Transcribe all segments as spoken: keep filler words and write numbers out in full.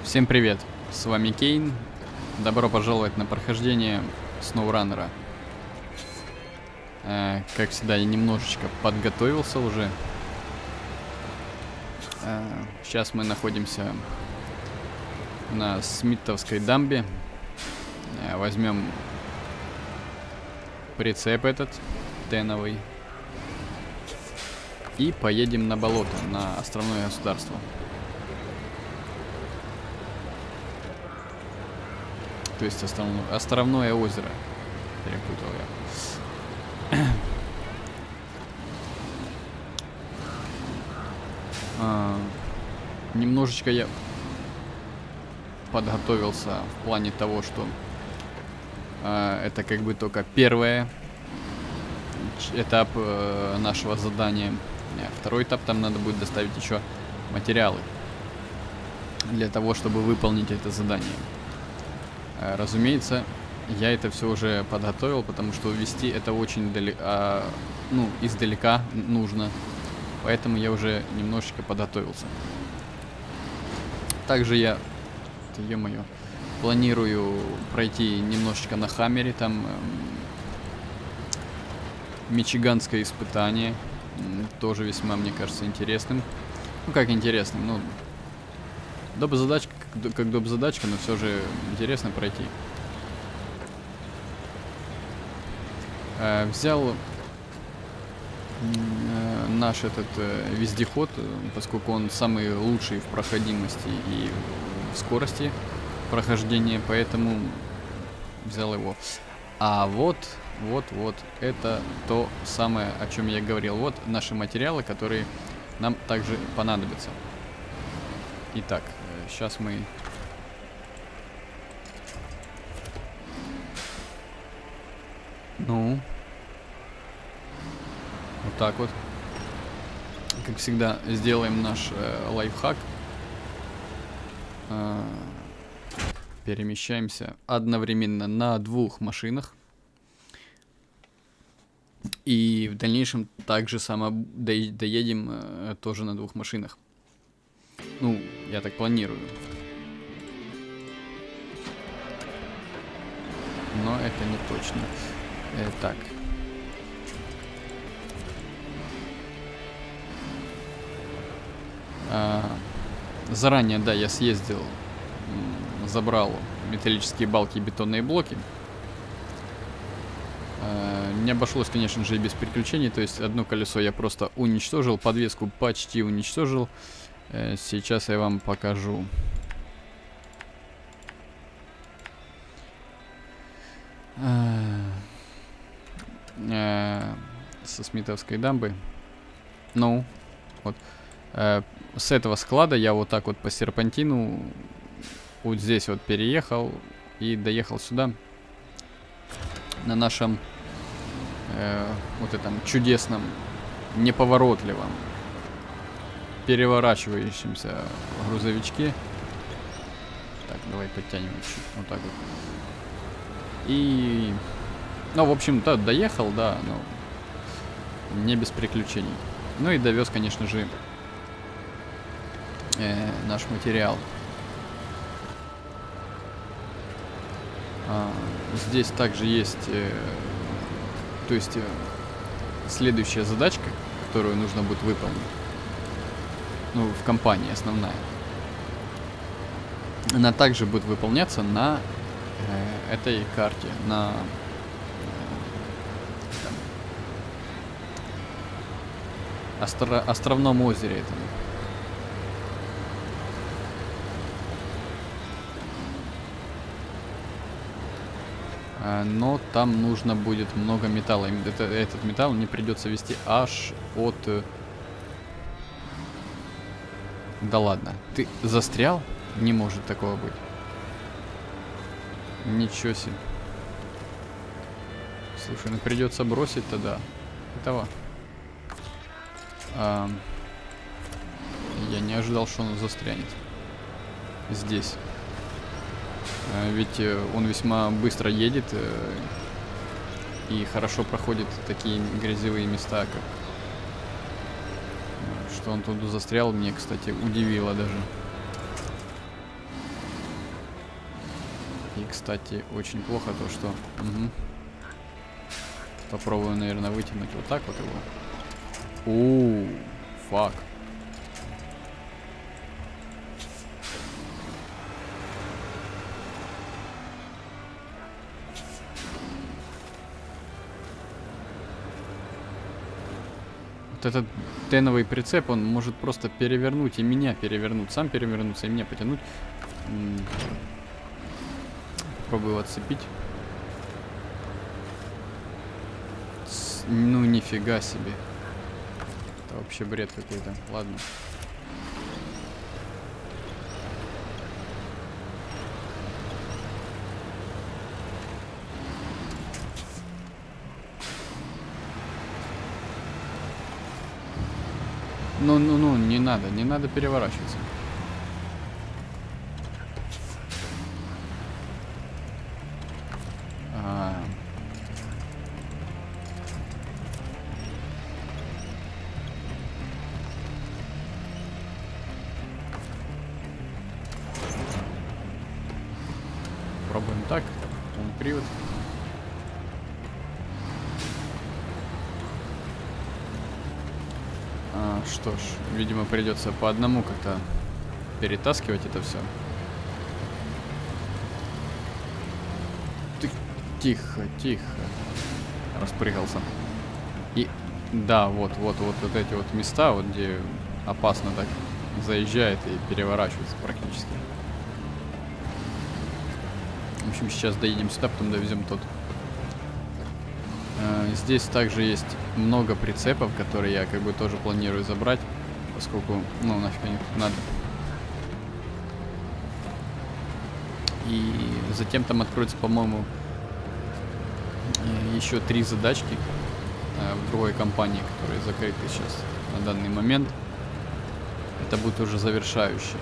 Всем привет, с вами Кейн. Добро пожаловать на прохождение SnowRunner. Э, как всегда, я немножечко подготовился уже. Э, сейчас мы находимся на Смитовской дамбе. Э, возьмем прицеп этот, теновый. И поедем на болото, на островное государство. То есть островное, островное озеро. Перепутал я. а, немножечко я подготовился в плане того, что а, это как бы только первый этап а, нашего задания. Второй этап, там надо будет доставить еще материалы для того, чтобы выполнить это задание. Разумеется, я это все уже подготовил, потому что вести это очень далеко, а, ну, издалека нужно. Поэтому я уже немножечко подготовился. Также я, ё-моё, планирую пройти немножечко на Хаммере, там эм, мичиганское испытание. Тоже весьма, мне кажется, интересным. Ну, как интересным, ну, доп. Задачка, как доп. Задачка, но все же интересно пройти. Э, взял э, наш этот э, вездеход, поскольку он самый лучший в проходимости и в скорости прохождения, поэтому взял его. А вот, вот, вот, это то самое, о чем я говорил. Вот наши материалы, которые нам также понадобятся. Итак, сейчас мы ну вот так вот, как всегда, сделаем наш э, лайфхак. Э, перемещаемся одновременно на двух машинах. И в дальнейшем также само до доедем э, тоже на двух машинах. Ну, я так планирую. Но это не точно. Э, так. А, заранее, да, я съездил, забрал металлические балки и бетонные блоки. А, не обошлось, конечно же, и без приключений. То есть одно колесо я просто уничтожил, подвеску почти уничтожил. Сейчас я вам покажу. Со Смитовской дамбы. Ну, вот. С этого склада я вот так вот по серпантину вот здесь вот переехал и доехал сюда. На нашем э, вот этом чудесном, неповоротливом, переворачивающемся грузовичке. Так, давай подтянем чуть вот так вот. И, ну, в общем, да, доехал, да, но не без приключений. Ну и довез, конечно же, э, наш материал. А, здесь также есть, э, то есть, э, следующая задачка, которую нужно будет выполнить. Ну, в компании основная. Она также будет выполняться на э, этой карте, на э, там, остро островном озере этом. Э, но там нужно будет много металла. Это, этот металл мне придется везти аж от... Э, Да ладно, ты застрял? Не может такого быть. Ничего себе. Слушай, ну придется бросить тогда этого. А, я не ожидал, что он застрянет здесь. А, ведь он весьма быстро едет э, и хорошо проходит такие грязевые места, как... Что он тут застрял, мне, кстати, удивило даже. И, кстати, очень плохо то, что... Угу. Попробую, наверное, вытянуть вот так вот его. Ууу, фак. Вот этот теновый прицеп, он может просто перевернуть и меня перевернуть. Сам перевернуться и меня потянуть. Попробую отцепить. Ну, нифига себе. Это вообще бред какой-то. Ладно. Ну, ну, ну, не надо, не надо переворачиваться. А... Пробуем так. Он привод. А, что ж, видимо, придется по одному как-то перетаскивать это все. Ты тихо, тихо. Распрыгался. И да, вот, вот, вот, вот эти вот места, вот где опасно так заезжает и переворачивается практически. В общем, сейчас доедем сюда, потом довезем тот. Здесь также есть много прицепов, которые я как бы тоже планирую забрать, поскольку, ну, нафиг они тут надо. И затем там откроется, по-моему, еще три задачки в другой компании, которые закрыты сейчас на данный момент. Это будет уже завершающие.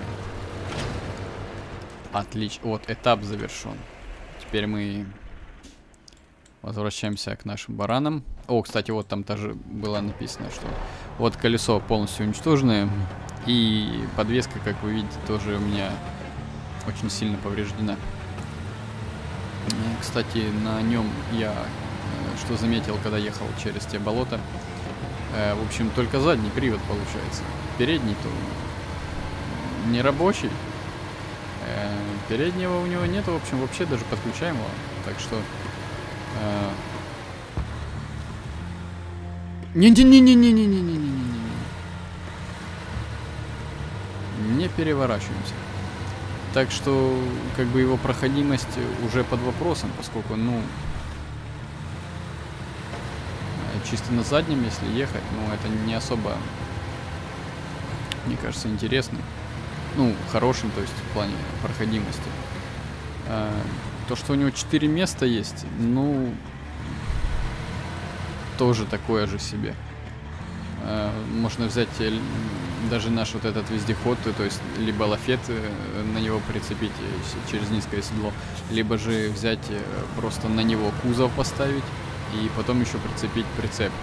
Отлично. Вот, этап завершен. Теперь мы... Возвращаемся к нашим баранам. О, кстати, вот там тоже было написано, что вот колесо полностью уничтоженное. И подвеска, как вы видите, тоже у меня очень сильно повреждена. И, кстати, на нем я что заметил, когда ехал через те болота. Э, в общем, только задний привод получается. Передний-то не рабочий. Э, переднего у него нет, в общем, вообще даже подключаемого. Так что... Не-не-не-не-не-не-не-не-не-не-не. Не переворачиваемся. Так что, как бы, его проходимость уже под вопросом, поскольку, ну, чисто на заднем, если ехать, ну, это не особо, мне кажется, интересно. Ну, хорошим, то есть, в плане проходимости. То, что у него четыре места есть, ну, тоже такое же себе. Можно взять даже наш вот этот вездеход, то есть либо лафет на него прицепить через низкое седло, либо же взять просто на него кузов поставить и потом еще прицепить прицеп.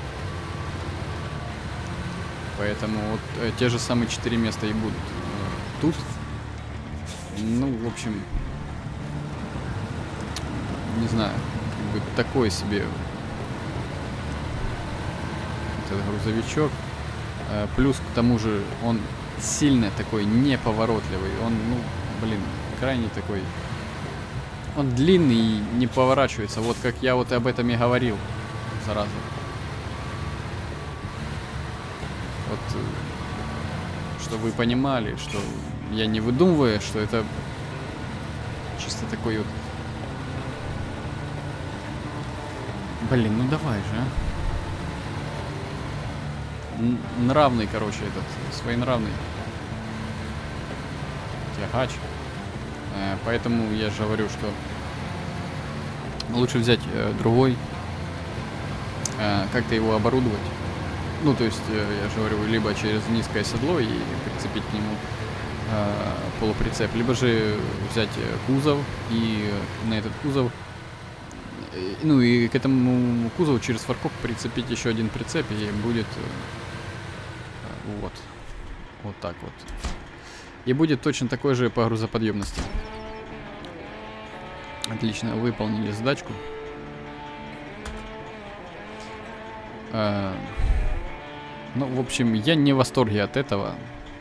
Поэтому вот те же самые четыре места и будут. Тут, ну, в общем... Не знаю, как бы такой себе этот грузовичок. А, плюс к тому же он сильно такой неповоротливый. Он, ну, блин, крайне такой. Он длинный и не поворачивается. Вот как я вот об этом и говорил. Зараза. Вот, чтобы вы понимали, что я не выдумываю, что это чисто такой вот. Блин, ну давай же, а. Нравный, короче, этот, своенравный тягач. Э, поэтому я же говорю, что лучше взять э, другой, э, как-то его оборудовать. Ну, то есть, э, я же говорю, либо через низкое седло и прицепить к нему э, полуприцеп, либо же взять кузов и на этот кузов, ну и к этому кузову через фаркоп прицепить еще один прицеп, и будет вот, вот так вот. И будет точно такой же по грузоподъемности. Отлично, выполнили задачку. А, ну, в общем, я не в восторге от этого.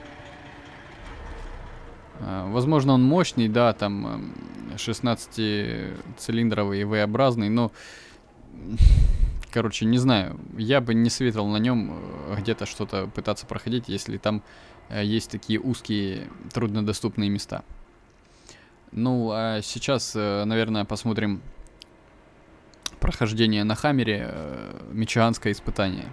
А, возможно, он мощный, да, там шестнадцатицилиндровый и V-образный, но, короче, не знаю. Я бы не советовал на нем где-то что-то пытаться проходить, если там есть такие узкие, труднодоступные места. Ну, а сейчас, наверное, посмотрим прохождение на Хаммере, Мичиганское испытание.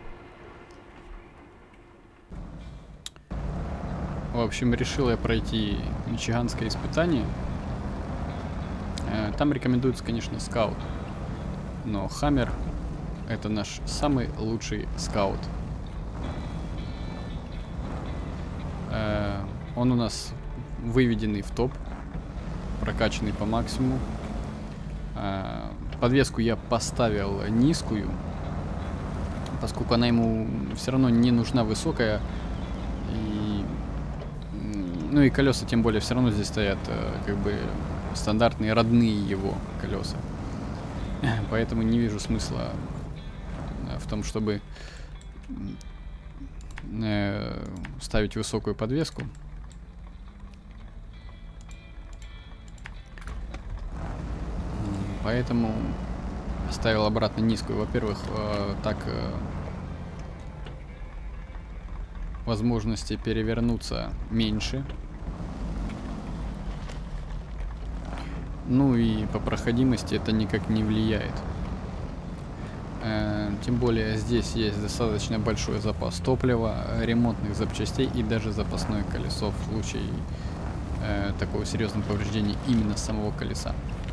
В общем, решил я пройти Мичиганское испытание. Там рекомендуется, конечно, скаут. Но Хаммер — это наш самый лучший скаут. Он у нас выведенный в топ, прокачанный по максимуму. Подвеску я поставил низкую, поскольку она ему все равно не нужна высокая. И, ну и колеса тем более все равно здесь стоят как бы стандартные, родные его колеса. Поэтому не вижу смысла в том, чтобы ставить высокую подвеску. Поэтому ставил обратно низкую. Во-первых, э, так э, возможности перевернуться меньше. Ну и по проходимости это никак не влияет. Э, тем более здесь есть достаточно большой запас топлива, ремонтных запчастей и даже запасное колесо в случае э, такого серьезного повреждения именно самого колеса.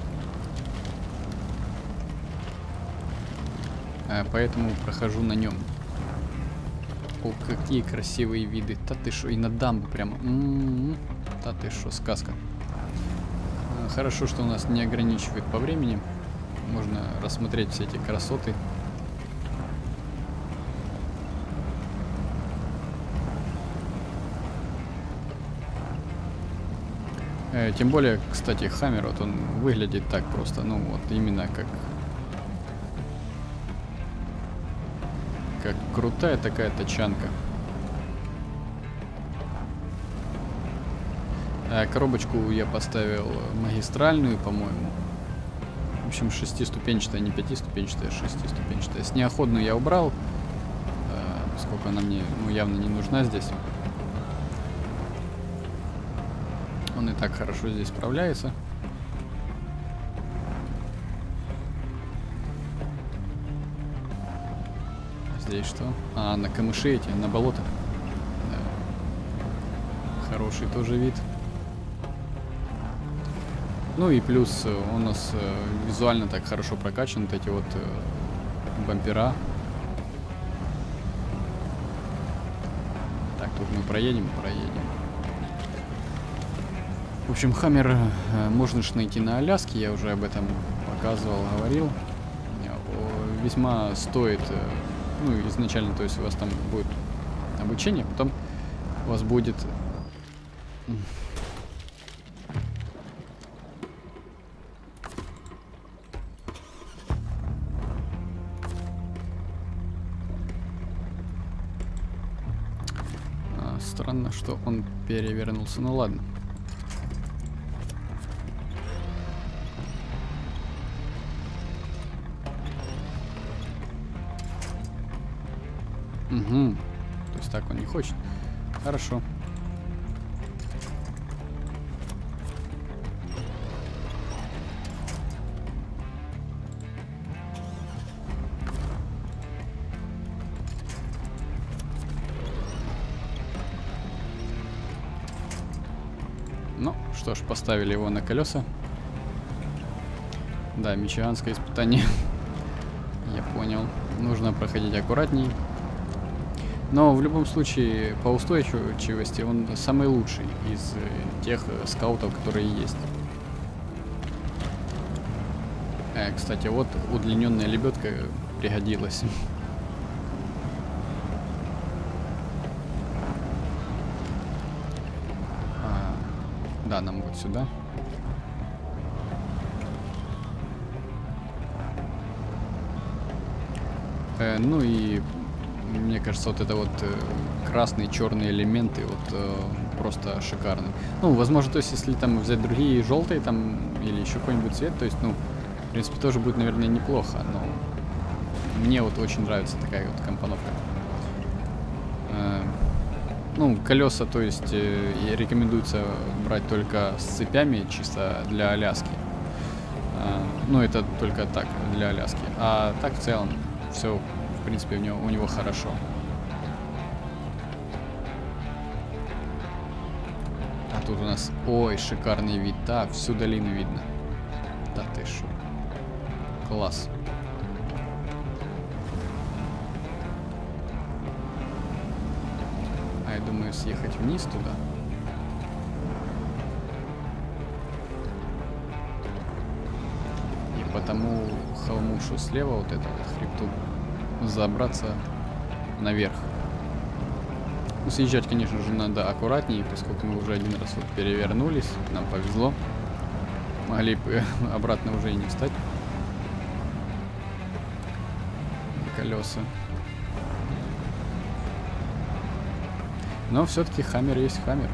Поэтому прохожу на нем. О, какие красивые виды. Та ты шо, и на дамбу прямо. М-м-м. Та ты шо, сказка. Хорошо, что у нас не ограничивает по времени. Можно рассмотреть все эти красоты. Тем более, кстати, Хаммер, вот он выглядит так просто. Ну вот, именно как... Как крутая такая тачанка. А коробочку я поставил магистральную, по-моему. В общем, шестиступенчатая, не пятиступенчатая, шестиступенчатая. Снеоходную я убрал, поскольку она мне ну, явно не нужна здесь. Он и так хорошо здесь справляется. Здесь что? А, на камыши эти, на болото. Да. Хороший тоже вид. Ну и плюс он у нас э, визуально так хорошо прокачан. Вот эти вот э, бампера. Так, тут мы проедем, проедем. В общем, Хаммер э, можно ж найти на Аляске. Я уже об этом показывал, говорил. Весьма стоит... Э, Ну, изначально, то есть у вас там будет обучение, потом у вас будет... А, странно, что он перевернулся. Ну ладно. Угу. То есть так он не хочет. Хорошо. Ну, что ж, поставили его на колеса. Да, Мичиганское испытание. Я понял. Нужно проходить аккуратней. Но в любом случае, по устойчивости он самый лучший из тех скаутов, которые есть. Э, кстати, вот удлиненная лебедка пригодилась. А, да, нам вот сюда. Э, ну и мне кажется, вот это вот э, красные, черные элементы вот э, просто шикарны. Ну, возможно, то есть, если там взять другие желтые там или еще какой-нибудь цвет, то есть, ну, в принципе, тоже будет, наверное, неплохо, но мне вот очень нравится такая вот компоновка. Э, ну, колеса, то есть, э, рекомендуется брать только с цепями, чисто для Аляски. Э, ну, это только так, для Аляски. А так, в целом, все, в принципе, у него, у него хорошо. А тут у нас, ой, шикарный вид. Да, всю долину видно. Да ты шо. Класс. А я думаю, съехать вниз туда. И по тому холму, что слева, вот это вот хребту, забраться наверх. Ну, съезжать, конечно же, надо аккуратнее, поскольку мы уже один раз вот перевернулись. Нам повезло. Могли бы обратно уже и не встать. Колеса. Но все-таки Хаммер есть Хаммер.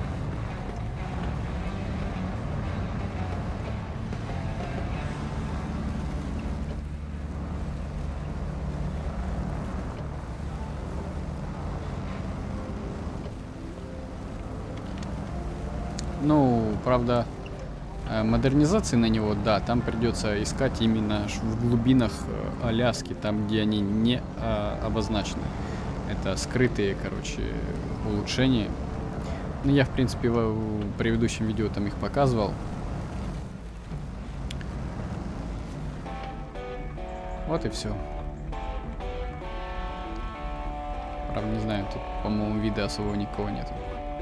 Ну, правда, модернизации на него, да, там придется искать именно в глубинах Аляски, там, где они не а, обозначены. Это скрытые, короче, улучшения. Ну, я, в принципе, в, в предыдущем видео там их показывал. Вот и все. Правда, не знаю, тут, по-моему, вида особого никого нету.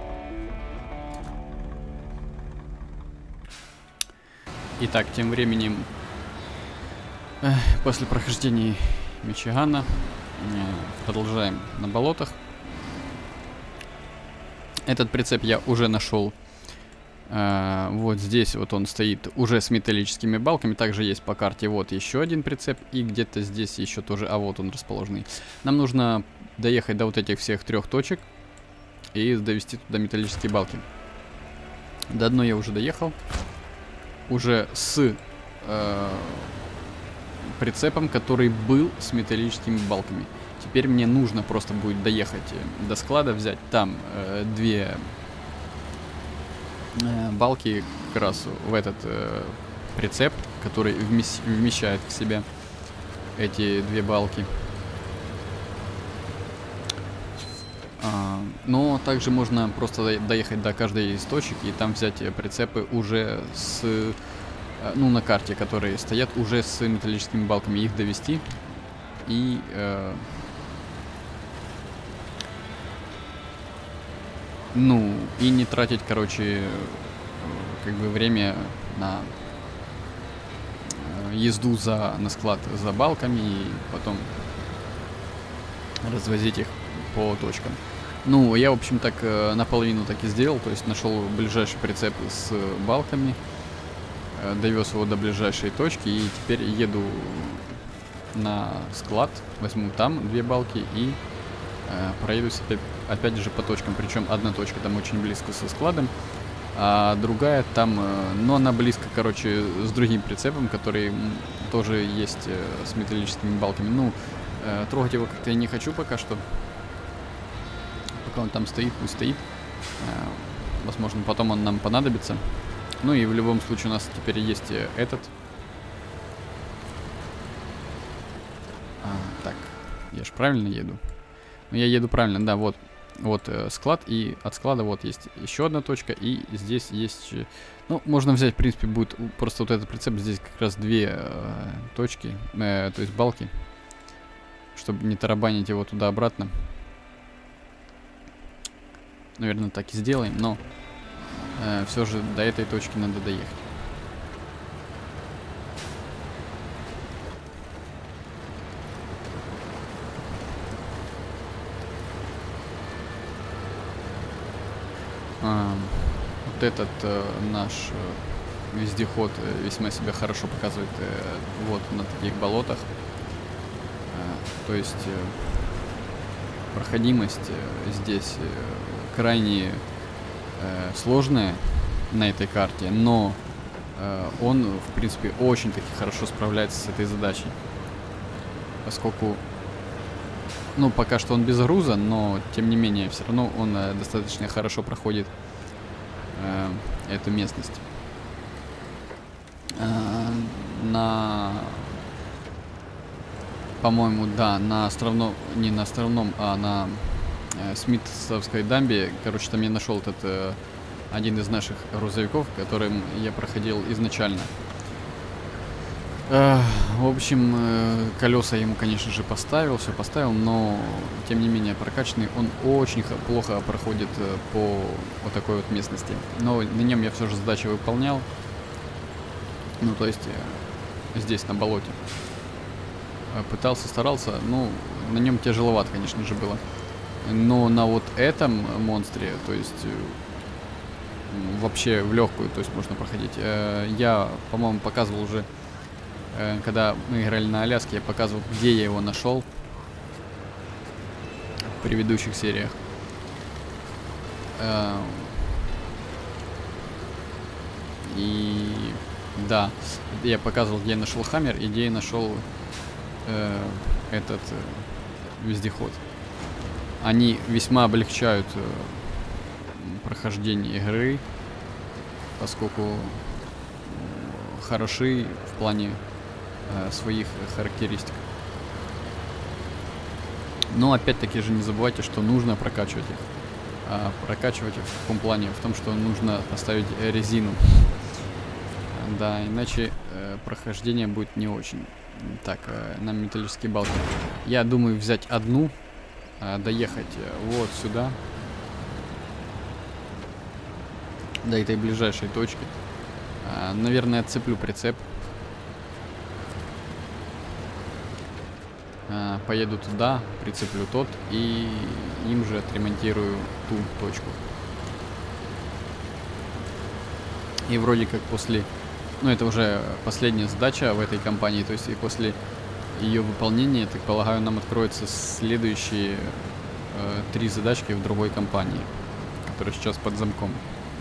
Итак, тем временем, э, после прохождения Мичигана, э, продолжаем на болотах. Этот прицеп я уже нашел. Э, вот здесь вот он стоит уже с металлическими балками. Также есть по карте вот еще один прицеп. И где-то здесь еще тоже, а вот он расположенный. Нам нужно доехать до вот этих всех трех точек и довести туда металлические балки. До одной я уже доехал. Уже с э, прицепом, который был с металлическими балками. Теперь мне нужно просто будет доехать до склада, взять там э, две э, балки как раз в этот э, прицеп, который вмес вмещает в себя эти две балки. А, но также можно просто доехать до каждой из точек и там взять прицепы уже с, ну, на карте, которые стоят уже с металлическими балками, их довести и э, ну и не тратить, короче, как бы время на езду за на склад за балками и потом развозить их по точкам. Ну, я, в общем, так э, наполовину так и сделал, то есть нашел ближайший прицеп с балками, э, довез его до ближайшей точки и теперь еду на склад, возьму там две балки и э, проедусь опять, опять же по точкам, причем одна точка там очень близко со складом, а другая там, э, но она близко, короче, с другим прицепом, который тоже есть э, с металлическими балками. Ну, э, трогать его как-то я не хочу пока что. Пока он там стоит, пусть стоит. Э, возможно, потом он нам понадобится. Ну и в любом случае у нас теперь есть этот. А, так, я же правильно еду? Ну, я еду правильно, да, вот. Вот э, склад, и от склада вот есть еще одна точка, и здесь есть... Ну, можно взять, в принципе, будет просто вот этот прицеп, здесь как раз две э, точки, э, то есть балки, чтобы не тарабанить его туда-обратно. Наверное, так и сделаем, но э, все же до этой точки надо доехать. А, вот этот э, наш э, вездеход э, весьма себя хорошо показывает э, вот на таких болотах. Э, то есть э, проходимость э, здесь э, крайне э, сложная на этой карте, но э, он, в принципе, очень-таки хорошо справляется с этой задачей. Поскольку, ну, пока что он без груза, но, тем не менее, все равно он э, достаточно хорошо проходит э, эту местность. Э, на... По-моему, да, на островном, не на островном, а на э, Смитсовской дамбе, короче, там я нашел этот э, один из наших грузовиков, которым я проходил изначально. Э, в общем, э, колеса ему, конечно же, поставил, все поставил, но, тем не менее, прокачанный он очень плохо проходит э, по вот такой вот местности. Но на нем я все же задачи выполнял, ну, то есть э, здесь, на болоте. Пытался, старался, ну, на нем тяжеловато, конечно же, было. Но на вот этом монстре, то есть вообще в легкую, то есть можно проходить. Я, по-моему, показывал уже, когда мы играли на Аляске, я показывал, где я его нашел в предыдущих сериях. И да, я показывал, где я нашел Хаммер и где я нашел э, этот э, вездеход. Они весьма облегчают э, прохождение игры, поскольку э, хороши в плане э, своих характеристик. Но опять-таки же не забывайте, что нужно прокачивать их. А прокачивать их в каком плане? В том, что нужно поставить резину. Да, иначе э, прохождение будет не очень. Так, э, нам металлические балки. Я думаю взять одну, э, доехать э, вот сюда. До этой ближайшей точки. Э, наверное, отцеплю прицеп. Э, поеду туда, прицеплю тот и им же отремонтирую ту точку. И вроде как после... Ну, это уже последняя задача в этой кампании, то есть и после ее выполнения, так полагаю, нам откроются следующие э, три задачки в другой кампании, которая сейчас под замком.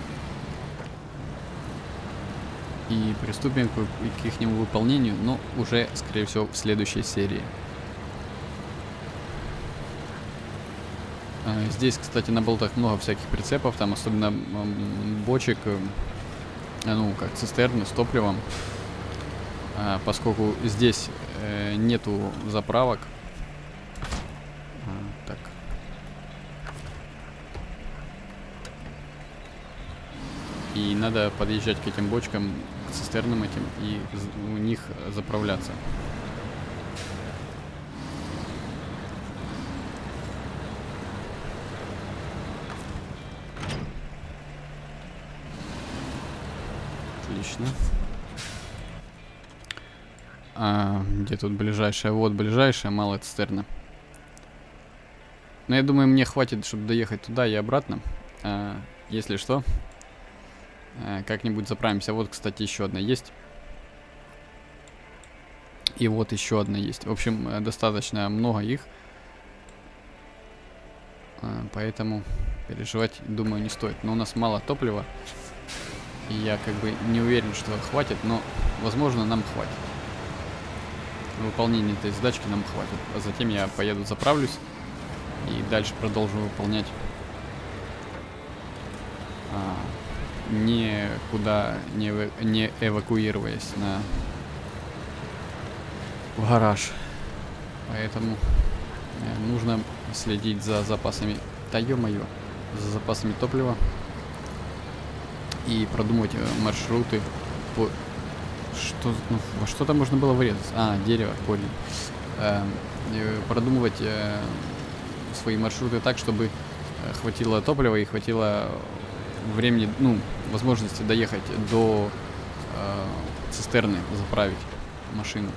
И приступим к, к их выполнению, но уже, скорее всего, в следующей серии. Э, здесь, кстати, на болотах много всяких прицепов, там особенно э, бочек, э, ну, как цистерны с топливом, а, поскольку здесь э, нету заправок. А, так. И надо подъезжать к этим бочкам, к цистернам этим, и у них заправляться. Отлично. А, где тут ближайшая? Вот ближайшая, малая цистерна. Но я думаю, мне хватит, чтобы доехать туда и обратно. А, если что, а, как-нибудь заправимся. Вот, кстати, еще одна есть. И вот еще одна есть. В общем, достаточно много их. А, поэтому переживать, думаю, не стоит. Но у нас мало топлива. И я как бы не уверен, что хватит, но, возможно, нам хватит. Выполнение этой задачки нам хватит. А затем я поеду заправлюсь и дальше продолжу выполнять, а, никуда не, не эвакуируясь на в гараж. Поэтому нужно следить за запасами. Да ё-моё, за запасами топлива. И продумать маршруты по... Что, ну, во что-то можно было врезаться. А, дерево, корень. Э, э, продумывать э, свои маршруты так, чтобы хватило топлива и хватило времени, ну, возможности доехать до э, цистерны, заправить машину.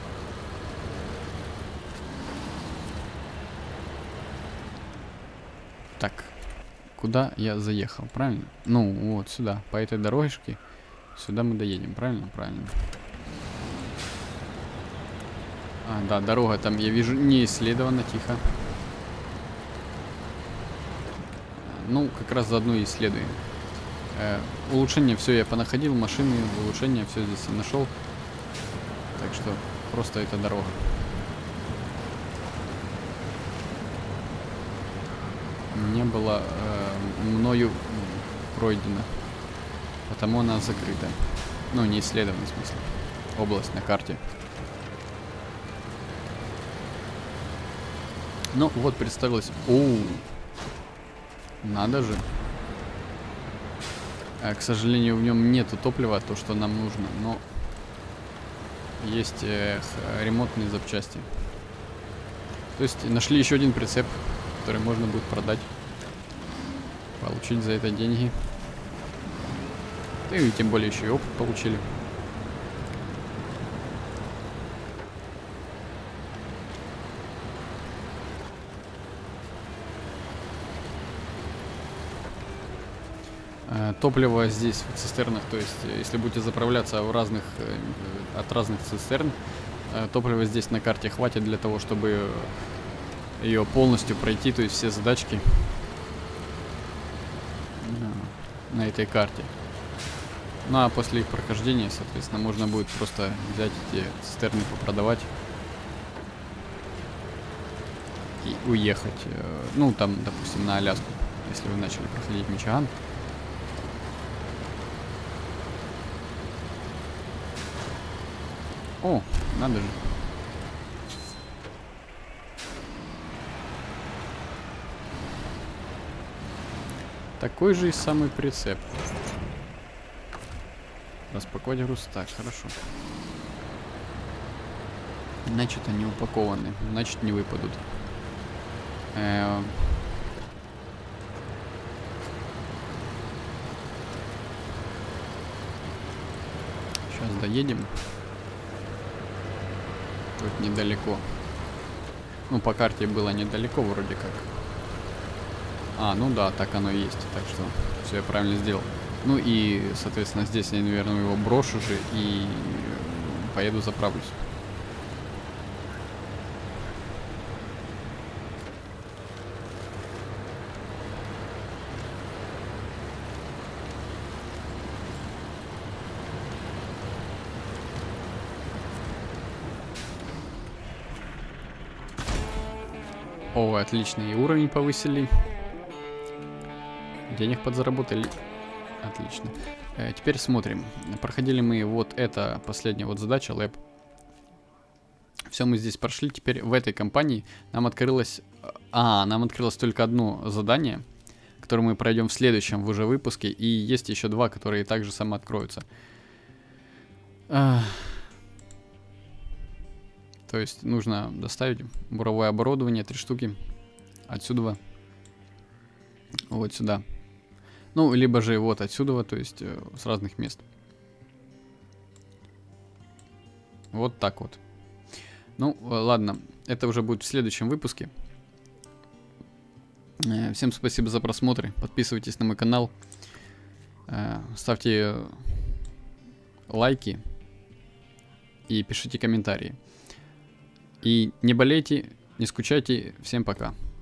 Так. Куда я заехал, правильно? Ну, вот сюда, по этой дорожке. Сюда мы доедем, правильно? Правильно. А, да, дорога там, я вижу, не исследована, тихо. Ну, как раз заодно и исследуем. Э, улучшение все я понаходил, машины, улучшение все здесь я нашел. Так что просто это дорога. Не было э, мною пройдено. Потому она закрыта. Ну, не исследована, в смысле. Область на карте. Ну, вот представилось. Оу. Надо же. А, к сожалению, в нем нету топлива, то, что нам нужно. Но есть э, ремонтные запчасти. То есть нашли еще один прицеп, который можно будет продать. Получить за это деньги. Да и тем более еще и опыт получили. Топливо здесь в цистернах, то есть если будете заправляться в разных, от разных цистерн, топлива здесь на карте хватит для того, чтобы ее полностью пройти, то есть все задачки на этой карте. Ну а после их прохождения, соответственно, можно будет просто взять эти цистерны, попродавать и уехать. Ну там, допустим, на Аляску, если вы начали проходить Мичиган. О, надо же. Такой же и самый прицеп. Распаковать груз. Так, хорошо. Значит, они упакованы. Значит, не выпадут. Э-э- Сейчас доедем. Тут недалеко. Ну, по карте было недалеко вроде как. А, ну да, так оно и есть. Так что все я правильно сделал. Ну и, соответственно, здесь я, наверное, его брошу же и поеду заправлюсь. О, отличный уровень повысили. Денег подзаработали. Отлично. Э, теперь смотрим. Проходили мы вот это, последняя вот задача, лэб. Все мы здесь прошли. Теперь в этой компании нам открылось... А, нам открылось только одно задание, которое мы пройдем в следующем уже выпуске. И есть еще два, которые также само откроются. А... То есть нужно доставить буровое оборудование, три штуки. Отсюда. Вот сюда. Ну, либо же вот отсюда, то есть э, с разных мест. Вот так вот. Ну, ладно. Это уже будет в следующем выпуске. Э, всем спасибо за просмотр. Подписывайтесь на мой канал. Э, ставьте лайки. И пишите комментарии. И не болейте, не скучайте. Всем пока.